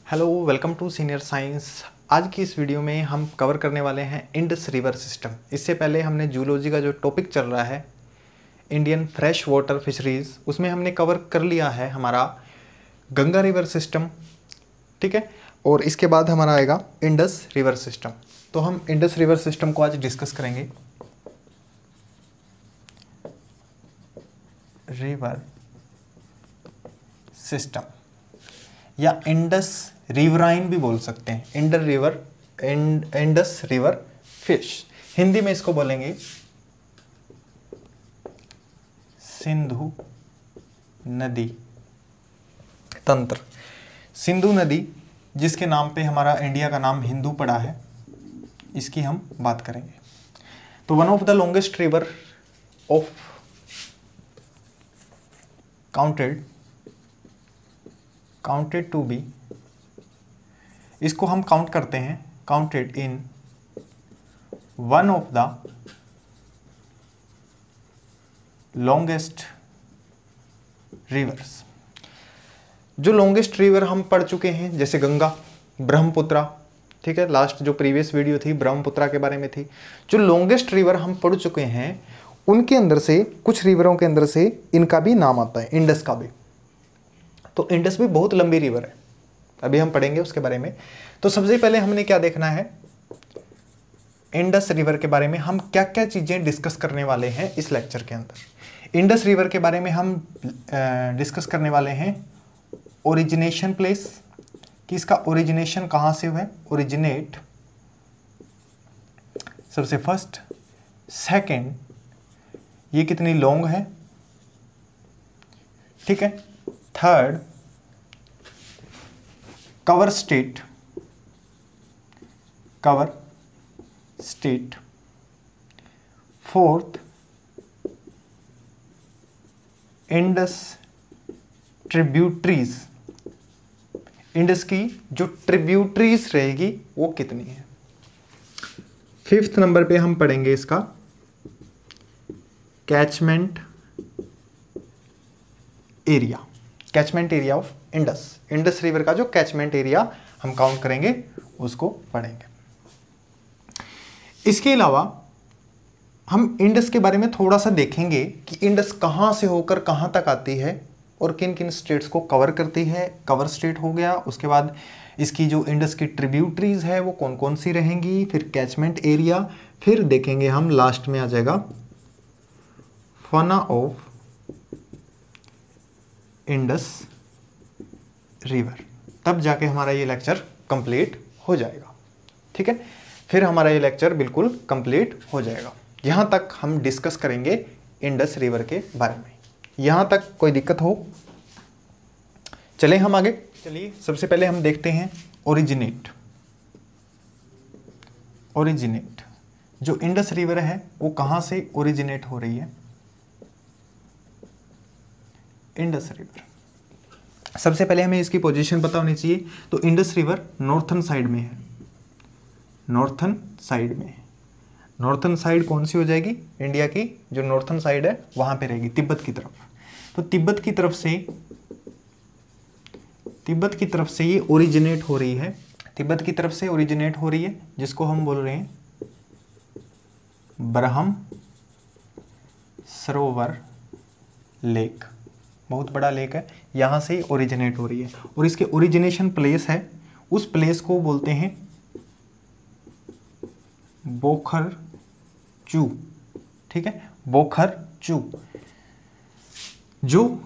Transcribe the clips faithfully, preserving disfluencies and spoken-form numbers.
Hello, welcome to senior science. आज की इस वीडियो में हम कवर करने वाले हैं इंडस रिवर सिस्टम। इससे पहले हमने जूलॉजी का जो टॉपिक चल रहा है इंडियन फ्रेश वाटर फिशरीज़, उसमें हमने कवर कर लिया है हमारा गंगा रिवर सिस्टम, ठीक है। और इसके बाद हमारा आएगा इंडस रिवर सिस्टम। तो हम इंडस रिवर सिस्टम को आज डिस्कस करेंगे। रिवर सिस्टम या इंडस रिवराइन भी बोल सकते हैं, Indus river, Indus river fish. Hindi में इसको बोलेंगे सिंधु नदी तंत्र। सिंधु नदी जिसके नाम पे हमारा इंडिया का नाम हिंदू पड़ा है, इसकी हम बात करेंगे। तो one of the longest river of counted counted to be, इसको हम काउंट करते हैं counted in one of the longest rivers. जो लॉन्गेस्ट रिवर हम पढ़ चुके हैं जैसे गंगा, ब्रह्मपुत्रा, ठीक है। लास्ट जो प्रीवियस वीडियो थी ब्रह्मपुत्रा के बारे में थी। जो लॉन्गेस्ट रिवर हम पढ़ चुके हैं उनके अंदर से कुछ रिवरों के अंदर से इनका भी नाम आता है, इंडस का भी। तो इंडस भी बहुत लंबी रिवर है, अभी हम पढ़ेंगे उसके बारे में। तो सबसे पहले हमने क्या देखना है, इंडस रिवर के बारे में हम क्या क्या चीज़ें डिस्कस करने वाले हैं इस लेक्चर के अंदर। इंडस रिवर के बारे में हम डिस्कस करने वाले हैं ओरिजिनेशन प्लेस, कि इसका ओरिजिनेशन कहाँ से हुआ है, ओरिजिनेट सबसे फर्स्ट। सेकंड, ये कितनी लॉन्ग है, ठीक है। Third, cover state, cover state. Fourth, Indus tributaries, Indus की जो ट्रिब्यूटरीज रहेगी वो कितनी है। फिफ्थ नंबर पे हम पढ़ेंगे इसका catchment area, catchment area of Indus. Indus river का जो कैचमेंट एरिया हम काउंट करेंगे उसको पढ़ेंगे। इसके अलावा हम इंडस के बारे में थोड़ा सा देखेंगे कि इंडस कहाँ से होकर कहाँ तक आती है और किन किन स्टेट्स को कवर करती है। कवर स्टेट हो गया, उसके बाद इसकी जो इंडस की ट्रिब्यूटरीज है वो कौन कौन सी रहेंगी, फिर कैचमेंट एरिया, फिर देखेंगे हम लास्ट में आ जाएगा फॉना ऑफ इंडस रिवर। तब जाके हमारा ये लेक्चर कंप्लीट हो जाएगा, ठीक है। फिर हमारा ये लेक्चर बिल्कुल कंप्लीट हो जाएगा। यहाँ तक हम डिस्कस करेंगे इंडस रिवर के बारे में। यहाँ तक कोई दिक्कत हो, चलें हम आगे। चलिए सबसे पहले हम देखते हैं ओरिजिनेट। ओरिजिनेट जो इंडस रिवर है वो कहाँ से ओरिजिनेट हो रही है, इंडस रिवर। सबसे पहले हमें इसकी पोजीशन पता होनी चाहिए। तो इंडस रिवर नॉर्थन साइड में है, नॉर्थन साइड में। नॉर्थन साइड कौन सी हो जाएगी, इंडिया की जो नॉर्थन साइड है वहां पे रहेगी, तिब्बत की तरफ। तो तिब्बत की तरफ से तिब्बत की तरफ से ये ओरिजिनेट हो रही है, तिब्बत की तरफ से ओरिजिनेट हो रही है, जिसको हम बोल रहे हैं ब्रह्म सरोवर लेक। बहुत बड़ा लेक है, यहाँ से ओरिजिनेट हो रही है। और इसके ओरिजिनेशन प्लेस है, उस प्लेस को बोलते हैं बोखर चू, ठीक है, बोखर चू, जो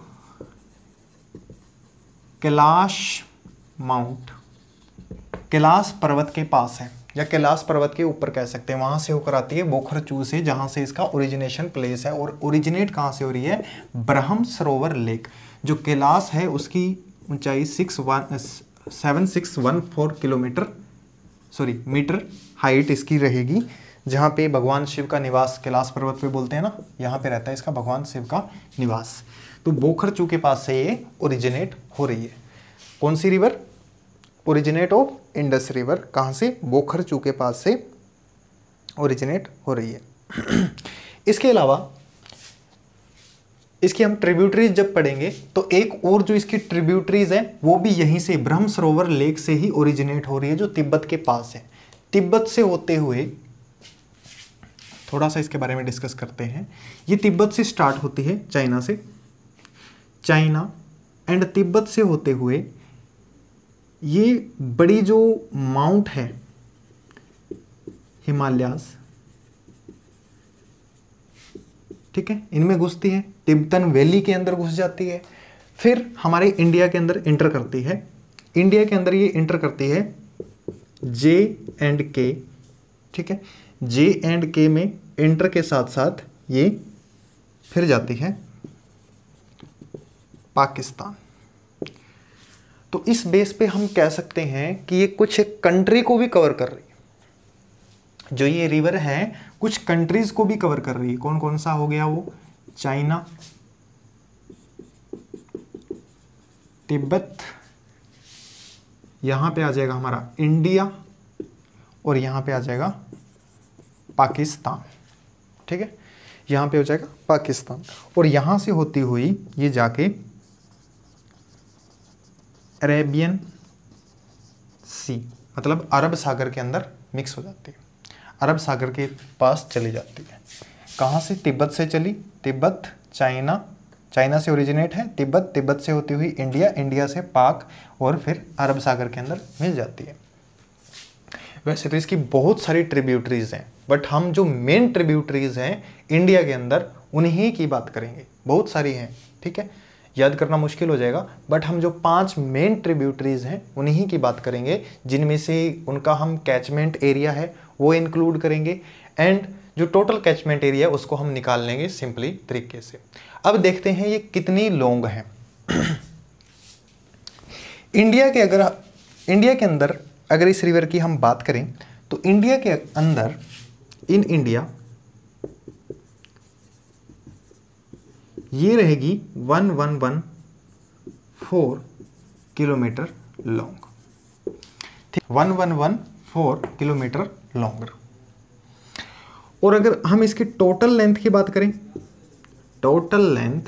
कैलाश माउंट, कैलाश पर्वत के पास है, या कैलाश पर्वत के ऊपर कह सकते हैं। वहां से होकर आती है बोखर चू से, जहां से इसका ओरिजिनेशन प्लेस है। और ओरिजिनेट कहां से हो रही है, ब्रह्म सरोवर लेक। जो कैलाश है उसकी ऊंचाई six one seven six one four kilometre sorry metre height इसकी रहेगी, जहाँ पे भगवान शिव का निवास, कैलाश पर्वत पे बोलते हैं ना, यहाँ पे रहता है इसका भगवान शिव का निवास। तो बोखर चू के पास से ये ओरिजिनेट हो रही है। कौन सी river, originate of Indus river कहाँ से, बोखर चू के पास से ओरिजिनेट हो रही है। इसके अलावा इसकी हम ट्रिब्यूटरीज जब पढ़ेंगे तो एक और जो इसकी ट्रिब्यूटरीज है वो भी यहीं से ब्रह्म सरोवर लेक से ही ओरिजिनेट हो रही है, जो तिब्बत के पास है। तिब्बत से होते हुए थोड़ा सा इसके बारे में डिस्कस करते हैं। ये तिब्बत से स्टार्ट होती है, चाइना से, चाइना एंड तिब्बत से होते हुए ये बड़ी जो माउंट है हिमालयास, ठीक है, इनमें घुसती है, तिब्बतन वैली के अंदर घुस जाती है, फिर हमारे इंडिया के अंदर इंटर करती है। इंडिया के अंदर ये इंटर करती है जे एंड के, ठीक है, जे एंड के में इंटर के साथ साथ ये फिर जाती है पाकिस्तान। तो इस बेस पे हम कह सकते हैं कि ये कुछ एक कंट्री को भी कवर कर रही है। जो ये रिवर है कुछ कंट्रीज को भी कवर कर रही है। कौन कौन सा हो गया वो? चाइना, तिब्बत, यहां पे आ जाएगा हमारा इंडिया और यहां पे आ जाएगा पाकिस्तान, ठीक है, यहां पे हो जाएगा पाकिस्तान। और यहां से होती हुई ये जाके अरेबियन सी, मतलब अरब सागर के अंदर मिक्स हो जाती है, अरब सागर के पास चली जाती है। कहाँ से? तिब्बत से चली, तिब्बत, चाइना, चाइना से ओरिजिनेट है, तिब्बत, तिब्बत से होती हुई इंडिया, इंडिया से पाक और फिर अरब सागर के अंदर मिल जाती है। वैसे तो इसकी बहुत सारी ट्रिब्यूटरीज हैं, बट हम जो मेन ट्रिब्यूटरीज हैं इंडिया के अंदर उन्हीं की बात करेंगे। बहुत सारी हैं, ठीक है, याद करना मुश्किल हो जाएगा, बट हम जो पांच मेन ट्रिब्यूटरीज हैं उन्हीं की बात करेंगे, जिनमें से उनका हम कैचमेंट एरिया है वो इंक्लूड करेंगे एंड जो टोटल कैचमेंट एरिया है उसको हम निकाल लेंगे सिंपली तरीके से। अब देखते हैं ये कितनी लॉन्ग है। इंडिया के अगर इंडिया के अंदर अगर इस रिवर की हम बात करें तो इंडिया के अंदर, इन इंडिया, ये रहेगी one one one four kilometre long, ठीक, one one one four kilometre long. और अगर हम इसकी टोटल लेंथ की बात करें, total length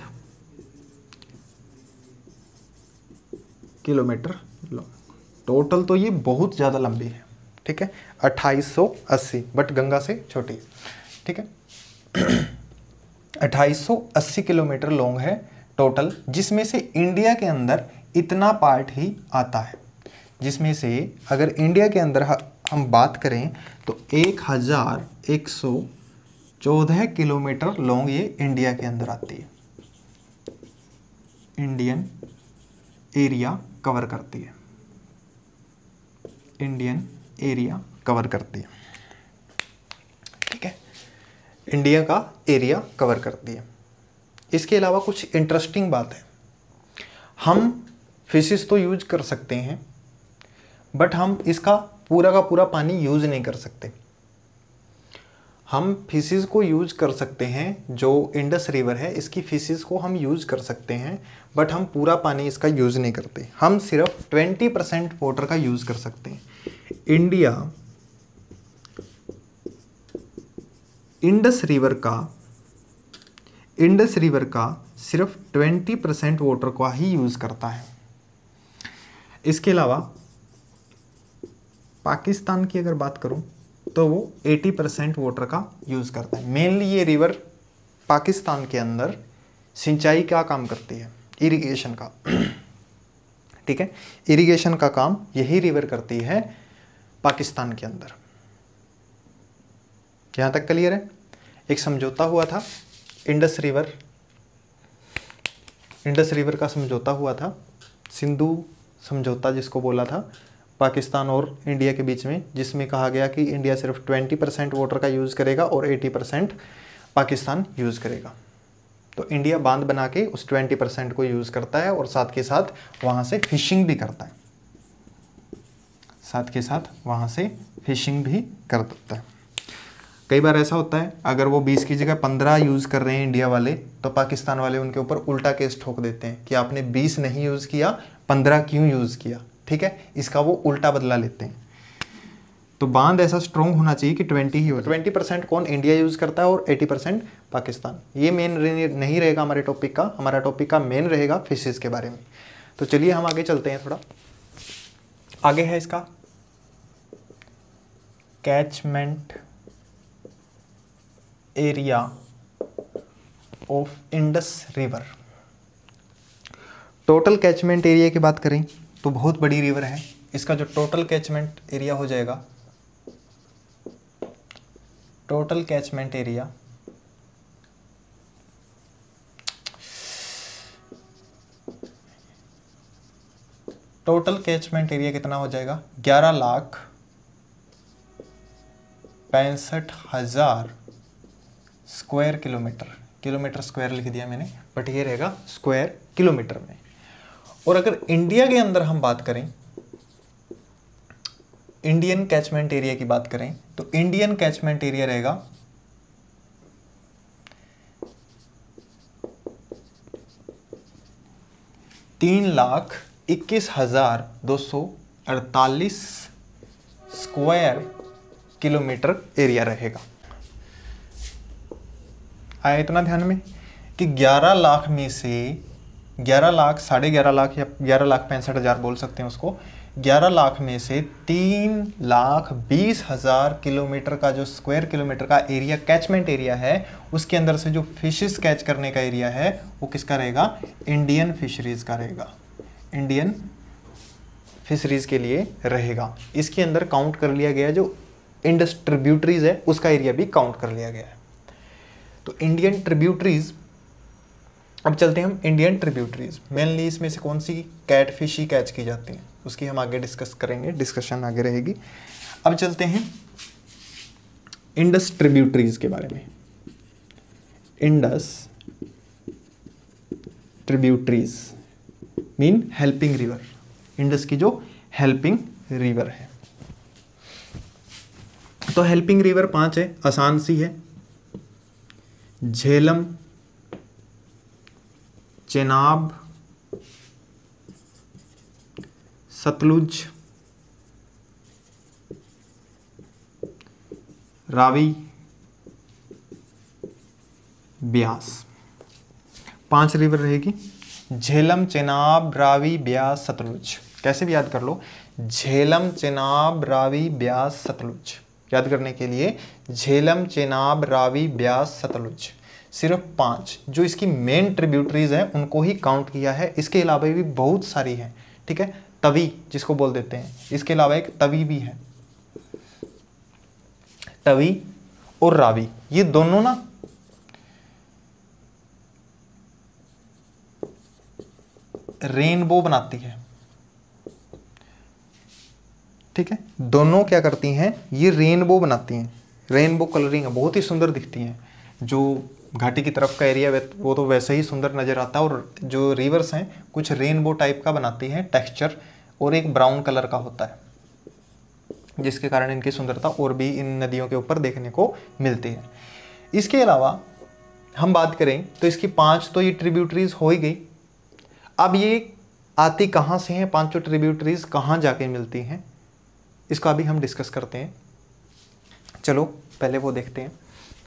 kilometre long, total तो ये बहुत ज़्यादा लंबी है, ठीक है, अट्ठाईस सौ अस्सी, बट गंगा से छोटी, ठीक है, अट्ठाईस सौ अस्सी किलोमीटर लॉन्ग है टोटल, जिसमें से इंडिया के अंदर इतना पार्ट ही आता है, जिसमें से अगर इंडिया के अंदर हम बात करें तो एक हज़ार एक सौ चौदह किलोमीटर लॉन्ग ये इंडिया के अंदर आती है, इंडियन एरिया कवर करती है, इंडियन एरिया कवर करती है, ठीक है, इंडिया का एरिया कवर करती है। इसके अलावा कुछ इंटरेस्टिंग बात है, हम फिशेस तो यूज कर सकते हैं बट हम इसका पूरा का पूरा पानी यूज नहीं कर सकते। हम फिशेस को यूज कर सकते हैं, जो इंडस रिवर है इसकी फिशेस को हम यूज कर सकते हैं, बट हम पूरा पानी इसका यूज नहीं करते। हम सिर्फ ट्वेंटी परसेंट वाटर का यूज कर सकते हैं। इंडिया इंडस रिवर का इंडस रिवर का सिर्फ ट्वेंटी परसेंट वाटर का ही यूज करता है। इसके अलावा पाकिस्तान की अगर बात करूं तो वो अस्सी परसेंट वाटर का यूज करता है। मेनली ये रिवर पाकिस्तान के अंदर सिंचाई का काम करती है, इरिगेशन का, ठीक है, इरिगेशन का काम यही रिवर करती है पाकिस्तान के अंदर। यहां तक क्लियर है? एक समझौता हुआ था इंडस रिवर इंडस रिवर का समझौता हुआ था, सिंधु समझौता जिसको बोला था, पाकिस्तान और इंडिया के बीच में, जिसमें कहा गया कि इंडिया सिर्फ बीस परसेंट वाटर का यूज़ करेगा और अस्सी परसेंट पाकिस्तान यूज़ करेगा। तो इंडिया बांध बना के उस बीस परसेंट को यूज़ करता है और साथ के साथ वहाँ से फिशिंग भी करता है, साथ के साथ वहाँ से फिशिंग भी कर देता है। कई बार ऐसा होता है अगर वो बीस की जगह पंद्रह यूज़ कर रहे हैं इंडिया वाले, तो पाकिस्तान वाले उनके ऊपर उल्टा केस ठोक देते हैं कि आपने बीस नहीं यूज़ किया, पंद्रह क्यों यूज़ किया, ठीक है, इसका वो उल्टा बदला लेते हैं। तो बांध ऐसा स्ट्रॉन्ग होना चाहिए कि ट्वेंटी ही हो, ट्वेंटी परसेंट कौन इंडिया यूज़ करता है और एटी परसेंट पाकिस्तान। ये मेन नहीं रहेगा हमारे टॉपिक का, हमारा टॉपिक का मेन रहेगा फिशेस के बारे में। तो चलिए हम आगे चलते हैं, थोड़ा आगे है इसका catchment area of Indus river. Total catchment area की बात करें तो बहुत बड़ी रिवर है, इसका जो टोटल कैचमेंट एरिया हो जाएगा, total catchment area total catchment area कितना हो जाएगा, ग्यारह लाख पैंसठ हजार स्क्वायर किलोमीटर। किलोमीटर स्क्वायर लिख दिया मैंने, बट ये रहेगा स्क्वायर किलोमीटर में। और अगर इंडिया के अंदर हम बात करें, इंडियन कैचमेंट एरिया की बात करें, तो इंडियन कैचमेंट एरिया रहेगा तीन लाख इक्कीस हजार दो सौ अड़तालीस स्क्वायर किलोमीटर एरिया रहेगा। आया इतना ध्यान में कि ग्यारह लाख में से ग्यारह लाख साढ़े ग्यारह लाख या ग्यारह लाख पैंसठ हजार बोल सकते हैं उसको, ग्यारह लाख में से तीन लाख बीस हजार किलोमीटर का जो स्क्वायर किलोमीटर का एरिया कैचमेंट एरिया है, उसके अंदर से जो फिशेस कैच करने का एरिया है वो किसका रहेगा, इंडियन फिशरीज का रहेगा, इंडियन फिशरीज के लिए रहेगा। इसके अंदर काउंट कर लिया गया जो इंडस ट्रिब्यूटरीज है उसका एरिया भी काउंट कर लिया गया है। तो इंडियन ट्रिब्यूटरीज, अब चलते हैं हम इंडियन ट्रिब्यूटरीज। मेनली इसमें से कौन सी कैट फिश ही कैच की जाती हैं, उसकी हम आगे डिस्कस करेंगे, डिस्कशन आगे रहेगी। अब चलते हैं इंडस ट्रिब्यूटरीज के बारे में। Indus tributaries mean helping river, Indus की जो हेल्पिंग रिवर है। तो हेल्पिंग रिवर पांच है, आसान सी है, झेलम, चेनाब, सतलुज, रावी, ब्यास। पांच रिवर रहेगी, झेलम, चेनाब, रावी, ब्यास, सतलुज। कैसे भी याद कर लो, झेलम, चेनाब, रावी, ब्यास, सतलुज। याद करने के लिए झेलम, चेनाब, रावी, ब्यास, सतलुज, सिर्फ पांच जो इसकी मेन ट्रिब्यूटरीज हैं उनको ही काउंट किया है। इसके अलावा भी बहुत सारी हैं, ठीक है, तवी जिसको बोल देते हैं, इसके अलावा एक तवी भी है, तवी और रावी, ये दोनों ना रेनबो बनाती है, ठीक है, दोनों क्या करती हैं, ये रेनबो बनाती हैं, रेनबो कलरिंग है, बहुत ही सुंदर दिखती हैं। जो घाटी की तरफ का एरिया वो तो वैसे ही सुंदर नज़र आता है, और जो रिवर्स हैं कुछ रेनबो टाइप का बनाती हैं टेक्सचर, और एक ब्राउन कलर का होता है, जिसके कारण इनकी सुंदरता और भी इन नदियों के ऊपर देखने को मिलती है। इसके अलावा हम बात करें तो इसकी पांच तो ये ट्रिब्यूटरीज हो ही गई। अब ये आती कहाँ से हैं, पांचों ट्रिब्यूटरीज कहाँ जाके मिलती हैं, इसका भी हम डिस्कस करते हैं। चलो पहले वो देखते हैं।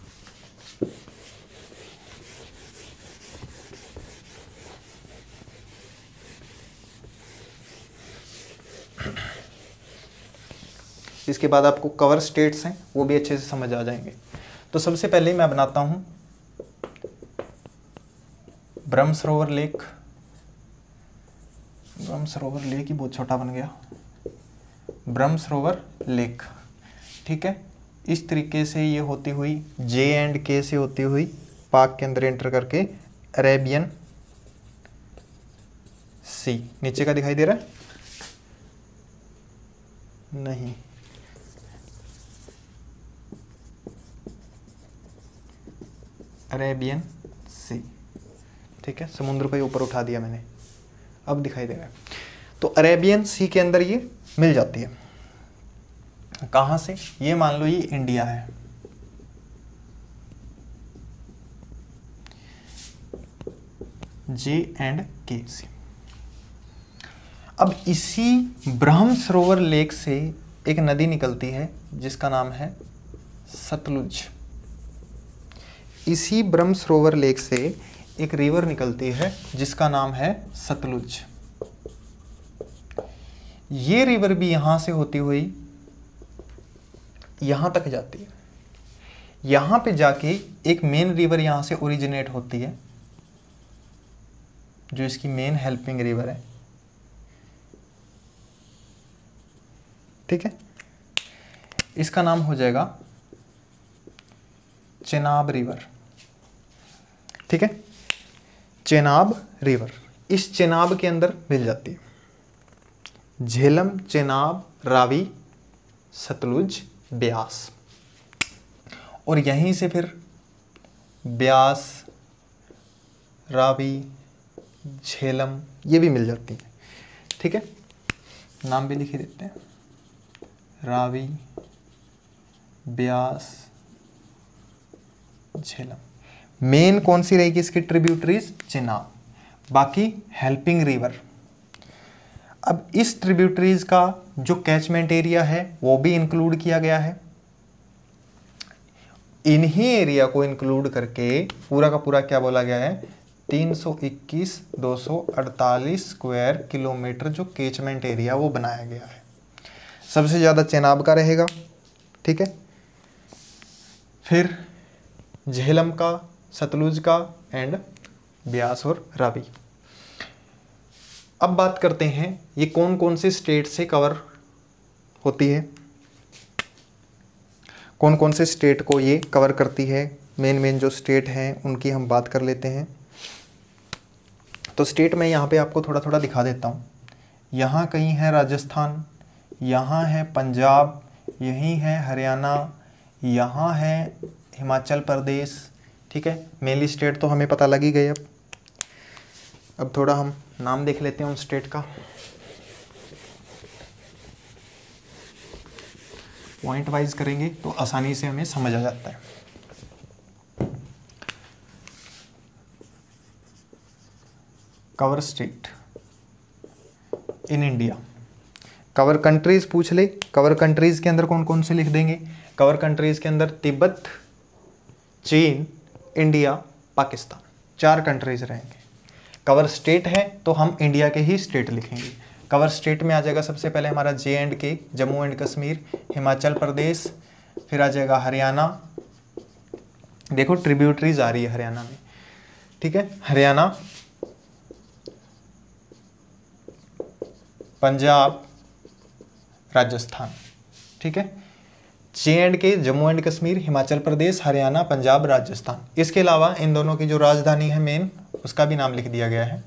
इसके बाद आपको कवर स्टेट्स हैं वो भी अच्छे से समझ आ जाएंगे। तो सबसे पहले मैं बनाता हूं ब्रह्मसरोवर लेक। ब्रह्मसरोवर लेक ही बहुत छोटा बन गया, ब्रह्मसरोवर लेक, ठीक है। इस तरीके से ये होती हुई जे एंड के से होती हुई पाक के अंदर एंटर करके अरेबियन सी, नीचे का दिखाई दे रहा है नहीं, अरेबियन सी, ठीक है, समुद्र को ऊपर उठा दिया मैंने, अब दिखाई दे रहा है। तो अरेबियन सी के अंदर ये मिल जाती है। कहाँ से, ये मान लो ये इंडिया है, जे एंड के सी। अब इसी ब्रह्मसरोवर लेक से एक नदी निकलती है जिसका नाम है सतलुज। इसी ब्रह्म सरोवर लेक से एक रिवर निकलती है जिसका नाम है सतलुज। ये रिवर भी यहां से होती हुई यहां तक जाती है। यहां पे जाके एक मेन रिवर यहां से ओरिजिनेट होती है जो इसकी मेन हेल्पिंग रिवर है। ठीक है, इसका नाम हो जाएगा चेनाब रिवर। ठीक है, चेनाब रिवर इस चेनाब के अंदर मिल जाती है। झेलम, चेनाब, रावी, सतलुज, ब्यास, और यहीं से फिर ब्यास, रावी, झेलम ये भी मिल जाती है। ठीक है, नाम भी लिख ही देते हैं, रावी, ब्यास, झेलम। मेन कौन सी रहेगी इसकी ट्रिब्यूटरीज? चेनाब। बाकी हेल्पिंग रिवर। अब इस ट्रिब्यूटरीज का जो कैचमेंट एरिया है वो भी इंक्लूड किया गया है। इन्हीं एरिया को इंक्लूड करके पूरा का पूरा क्या बोला गया है? तीन सौ इक्कीस दो सौ अड़तालीस स्क्वायर किलोमीटर जो कैचमेंट एरिया वो बनाया गया है। सबसे ज़्यादा चेनाब का रहेगा। ठीक है, फिर झेलम का, सतलुज का एंड ब्यास और रावी। अब बात करते हैं ये कौन कौन से स्टेट से कवर होती है, कौन कौन से स्टेट को ये कवर करती है। मेन मेन जो स्टेट हैं उनकी हम बात कर लेते हैं। तो स्टेट मैं यहाँ पे आपको थोड़ा थोड़ा दिखा देता हूँ। यहाँ कहीं है राजस्थान, यहाँ है पंजाब, यहीं है हरियाणा, यहाँ है हिमाचल प्रदेश। ठीक है, मेनली स्टेट तो हमें पता लग ही गए। अब अब थोड़ा हम नाम देख लेते हैं उन स्टेट का। पॉइंट वाइज करेंगे तो आसानी से हमें समझ आ जाता है। Cover state in India. Cover countries पूछ ले, कवर कंट्रीज के अंदर कौन कौन से लिख देंगे? कवर कंट्रीज के अंदर तिब्बत, चीन, इंडिया, पाकिस्तान, चार कंट्रीज रहेंगे। कवर स्टेट है तो हम इंडिया के ही स्टेट लिखेंगे। कवर स्टेट में आ जाएगा सबसे पहले हमारा J and K, Jammu and Kashmir, Himachal Pradesh, फिर आ जाएगा हरियाणा। देखो ट्रिब्यूटरीज आ रही है हरियाणा में। ठीक है, हरियाणा, पंजाब, राजस्थान। ठीक है, J and K, Jammu and Kashmir, Himachal Pradesh, Haryana, Punjab, Rajasthan. इसके अलावा इन दोनों की जो राजधानी है मेन, उसका भी नाम लिख दिया गया है,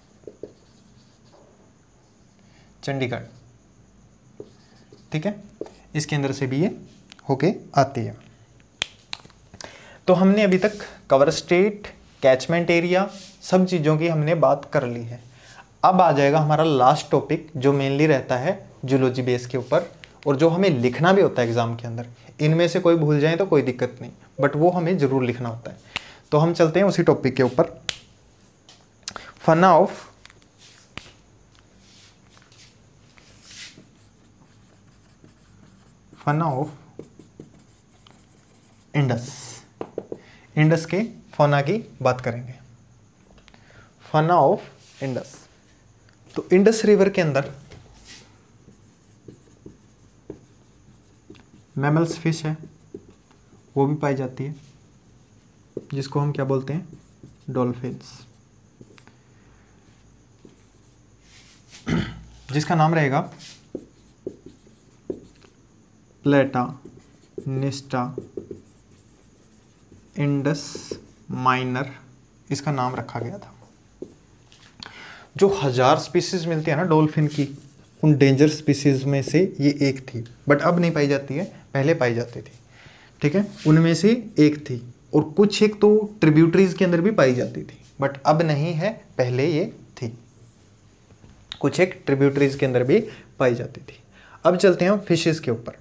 चंडीगढ़। ठीक है, इसके अंदर से भी ये होके आती है। तो हमने अभी तक कवर स्टेट, कैचमेंट एरिया, सब चीज़ों की हमने बात कर ली है। अब आ जाएगा हमारा लास्ट टॉपिक जो मेनली रहता है जूलॉजी बेस के ऊपर, और जो हमें लिखना भी होता है एग्जाम के अंदर। इनमें से कोई भूल जाए तो कोई दिक्कत नहीं, बट वो हमें ज़रूर लिखना होता है। तो हम चलते हैं उसी टॉपिक के ऊपर। Fauna of fauna of Indus. Indus के फौना की बात करेंगे। Fauna of Indus. तो इंडस रिवर के अंदर मैमल्स फिश है, वो भी पाई जाती है, जिसको हम क्या बोलते हैं? डॉल्फिन्स। जिसका नाम रहेगा प्लेटा निस्टा इंडस माइनर, इसका नाम रखा गया था। जो हजार स्पीसीज मिलती है ना डॉल्फिन की, उन डेंजर स्पीसीज में से ये एक थी, बट अब नहीं पाई जाती है, पहले पाई जाती थी। ठीक है, उनमें से एक थी, और कुछ एक तो ट्रिब्यूटरीज के अंदर भी पाई जाती थी, बट अब नहीं है, पहले ये थी। कुछ एक ट्रिब्यूटरीज के अंदर भी पाई जाती थी। अब चलते हैं हम फिशेस के ऊपर।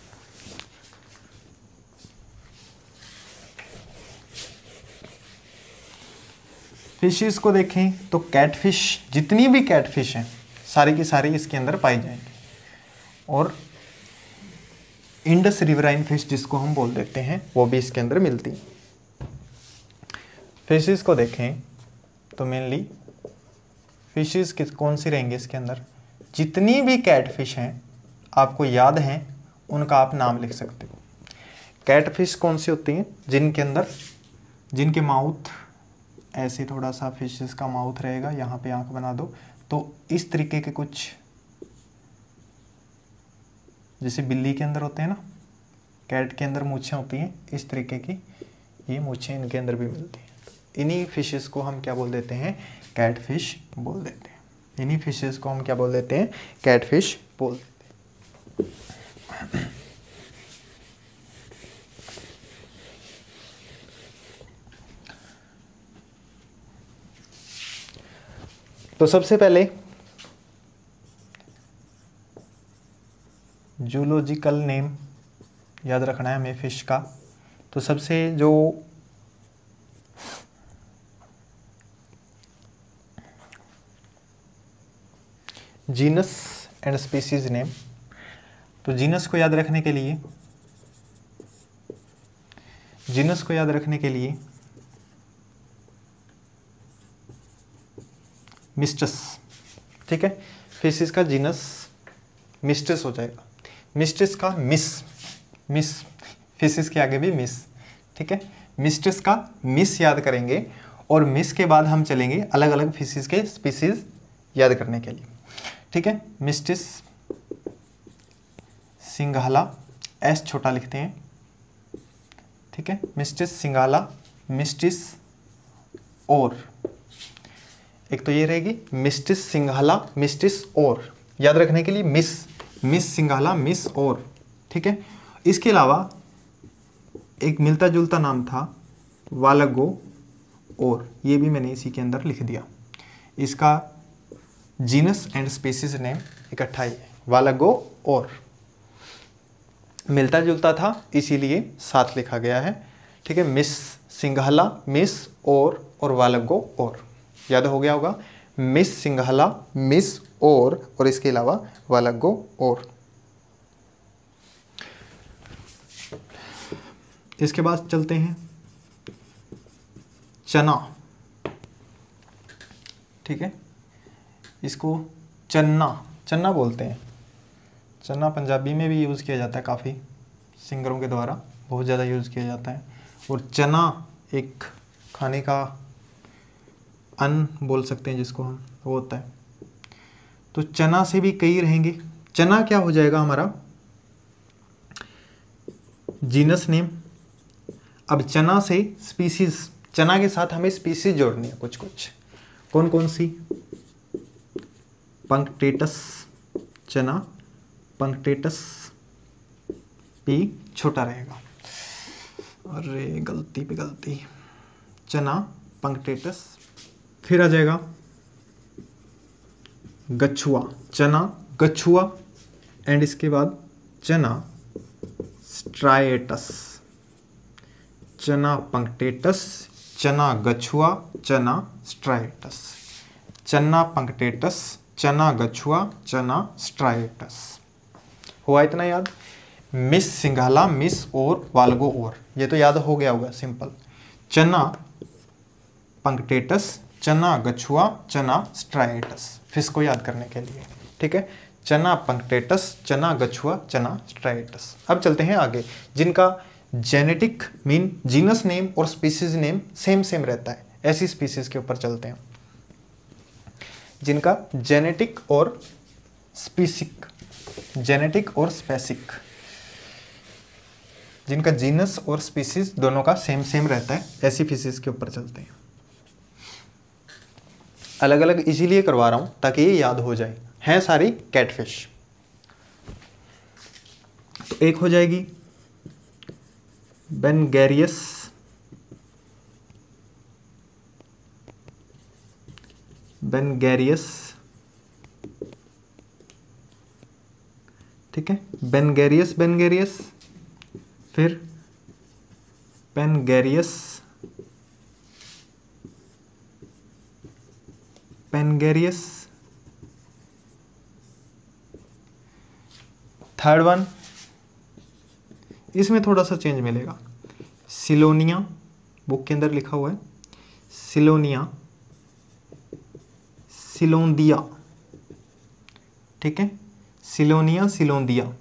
फिशेस को देखें तो कैटफिश, जितनी भी कैटफिश हैं सारी की सारी इसके अंदर पाई जाएंगी, और इंडस रिवराइन फिश जिसको हम बोल देते हैं वो भी इसके अंदर मिलती है। फिशेस को देखें तो मेनली फिशेस किस कौन सी रहेंगे इसके अंदर, जितनी भी कैटफिश हैं आपको याद हैं उनका आप नाम लिख सकते हो। कैटफिश कौन सी होती हैं, जिनके अंदर जिनके माउथ ऐसे थोड़ा सा फिशेस का माउथ रहेगा, यहाँ पे आंख बना दो तो इस तरीके के कुछ, जैसे बिल्ली के अंदर होते हैं ना, कैट के अंदर मूछें होती हैं, इस तरीके की ये मूछें इनके अंदर भी मिलती हैं। इन्हीं फिशेस को हम क्या बोल देते हैं, कैटफिश बोल देते हैं। इन्हीं फिशेस को हम क्या बोल देते हैं, कैटफिश बोल देते हैं। तो सबसे पहले जूलॉजिकल नेम याद रखना है हमें फिश का। तो सबसे जो जीनस एंड स्पीसीज नेम, तो जीनस को याद रखने के लिए जीनस को याद रखने के लिए मिस्टस, ठीक है। फिशेस का जीनस मिस्टस हो जाएगा। मिस्टस का मिस मिस फिशेस के आगे भी मिस, ठीक है। मिस्टस का मिस याद करेंगे और मिस के बाद हम चलेंगे अलग अलग फिशेस के स्पीसीज याद करने के लिए, ठीक है। मिस्टिस सिंघाला, एस छोटा लिखते हैं, ठीक है। मिस्टिस सिंघाला, मिस्टिस और, एक तो ये रहेगी मिस्टिस सिंघाला, मिस्टिस और, याद रखने के लिए मिस मिस सिंघाला, मिस और, ठीक है। इसके अलावा एक मिलता जुलता नाम था वालगो और, ये भी मैंने इसी के अंदर लिख दिया। इसका जीनस एंड स्पीसीज नेम इकट्ठा ही है, वालगो और, मिलता जुलता था इसीलिए साथ लिखा गया है, ठीक है। मिस सिंघाला, मिस और और वालगो और, याद हो गया होगा। मिस सिंघाला, मिस और और इसके अलावा वालगो और। इसके बाद चलते हैं चना, ठीक है। इसको चन्ना चन्ना बोलते हैं। चन्ना पंजाबी में भी यूज़ किया जाता है, काफ़ी सिंगरों के द्वारा बहुत ज़्यादा यूज़ किया जाता है। और चना एक खाने का अन्न बोल सकते हैं जिसको हम, वो होता है। तो चना से भी कई रहेंगे। चना क्या हो जाएगा हमारा जीनस नेम। अब चना से स्पीसीज, चना के साथ हमें स्पीसीज जोड़नी है कुछ कुछ। कौन कौन सी, पंक्टेटस चना, पंक्टेटस पी छोटा रहेगा, अरे गलती पे गलती, चना पंक्टेटस। फिर आ जाएगा गछुआ, चना गछुआ, एंड इसके बाद चना स्ट्राएटस, चना पंक्टेटस, चना गछुआ, चना स्ट्राएटस, चना पंक्टेटस, चना गछुआ, चना स्ट्राएटस। हुआ इतना याद। मिस सिंघाला, मिस और वालगो और, ये तो याद हो गया होगा सिंपल। चना पंक्टेटस, चना गछुआ, चना स्ट्राएटस, फिश को याद करने के लिए, ठीक है। चना पंक्टेटस, चना गछुआ, चना स्ट्राएटस। अब चलते हैं आगे, जिनका जेनेटिक मीन जीनस नेम और स्पीसीज नेम सेम सेम रहता है, ऐसी स्पीसीज के ऊपर चलते हैं जिनका जेनेटिक और स्पीसिक, जेनेटिक और स्पेसिक, जिनका जीनस और स्पीसीज दोनों का सेम सेम रहता है, ऐसी फिशेस के ऊपर चलते हैं। अलग अलग इसीलिए करवा रहा हूं ताकि ये याद हो जाए, हैं सारी कैटफिश। तो एक हो जाएगी बेनगेरियस, बेनगेरियस, ठीक है। बेनगेरियस, बेनगेरियस, फिर पेनगेरियस, पेनगेरियस, थर्ड वन, इसमें थोड़ा सा चेंज मिलेगा, सिलोनिया, बुक के अंदर लिखा हुआ है सिलोनिया, सिलोंदिया, ठीक है, सिलोनिया, सिलोंदिया।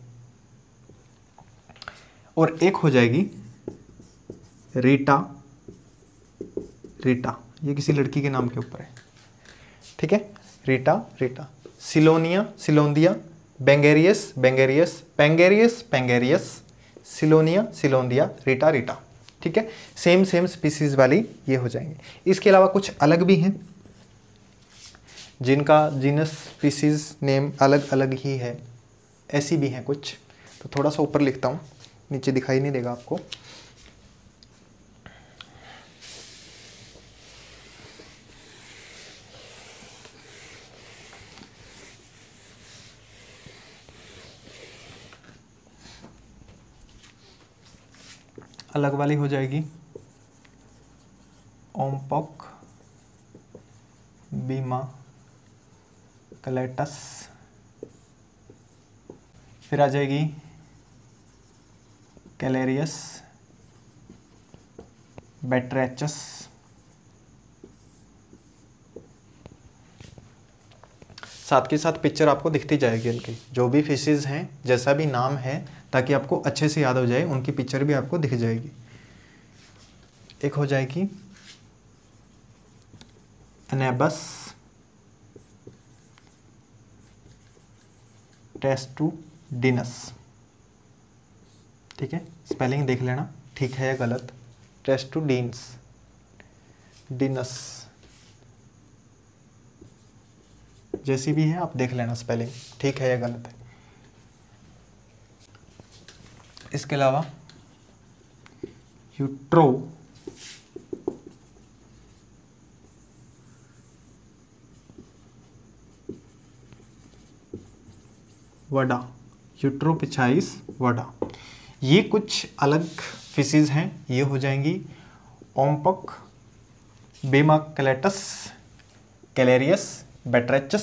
और एक हो जाएगी रीटा, रीटा, ये किसी लड़की के नाम के ऊपर है, ठीक है, रीटा, रीटा। सिलोनिया, सिलोंदिया, बेंगेरियस, बेंगेरियस, पेंगेरियस, पेंगेरियस, सिलोनिया, सिलोंदिया, रीटा, रीटा, ठीक है। सेम सेम स्पीसीज वाली ये हो जाएंगे। इसके अलावा कुछ अलग भी हैं जिनका जीनस स्पीसीज नेम अलग अलग ही है, ऐसी भी हैं कुछ। तो थोड़ा सा ऊपर लिखता हूँ, नीचे दिखाई नहीं देगा आपको। अलग वाली हो जाएगी ओम्पोक, बीमा कैलेटस, फिर आ जाएगी कैलेरियस, बैट्रेचस, साथ के साथ पिक्चर आपको दिखती जाएगी इनकी, जो भी फिशेस हैं, जैसा भी नाम है, ताकि आपको अच्छे से याद हो जाए, उनकी पिक्चर भी आपको दिख जाएगी। एक हो जाएगी एनेबस, टेस्टुडिनस, ठीक है, स्पेलिंग देख लेना ठीक है या गलत। टेस्टुडिनस, डिनस, जैसी भी है आप देख लेना स्पेलिंग ठीक है या गलत है। इसके अलावा यूट्रो, वडा, यूट्रोपिचाइस वडा, ये कुछ अलग फिशेज हैं। ये हो जाएंगी ओम्पक, बेमा कैलेटस, कैलेरियस, बैट्रेचस,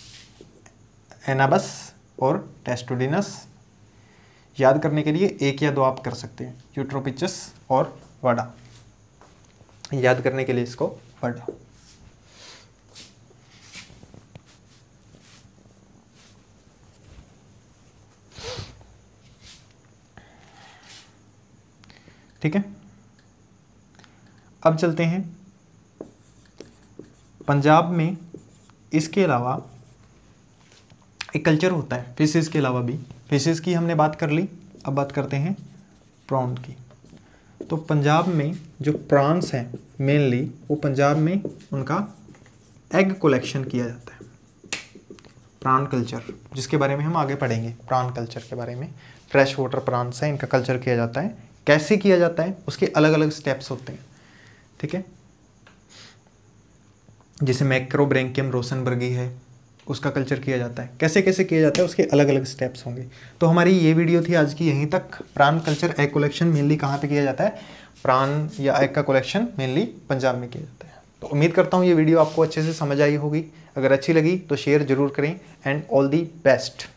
एनाबस और टेस्टुडिनस। याद करने के लिए एक या दो आप कर सकते हैं, यूट्रोपिचस और वडा, याद करने के लिए इसको वडा। ठीक है, अब चलते हैं पंजाब में। इसके अलावा एक कल्चर होता है फिशेस के अलावा भी। फिशेस की हमने बात कर ली, अब बात करते हैं प्रॉन की। तो पंजाब में जो प्रॉन्स हैं मेनली, वो पंजाब में उनका एग कलेक्शन किया जाता है, प्रॉन कल्चर, जिसके बारे में हम आगे पढ़ेंगे। प्रॉन कल्चर के बारे में, फ्रेश वाटर प्रॉन्स हैं, इनका कल्चर किया जाता है। कैसे किया जाता है, उसके अलग अलग स्टेप्स होते हैं, ठीक है। जैसे मैक्रोब्रैंकियम रोसेनबर्गी है, उसका कल्चर किया जाता है। कैसे कैसे किया जाता है, उसके अलग अलग स्टेप्स होंगे। तो हमारी ये वीडियो थी आज की यहीं तक। प्राण कल्चर एग कलेक्शन मेनली कहाँ पे किया जाता है, प्राण या एग का कलेक्शन मेनली पंजाब में किया जाता है। तो उम्मीद करता हूँ ये वीडियो आपको अच्छे से समझ आई होगी। अगर अच्छी लगी तो शेयर जरूर करें एंड ऑल दी बेस्ट।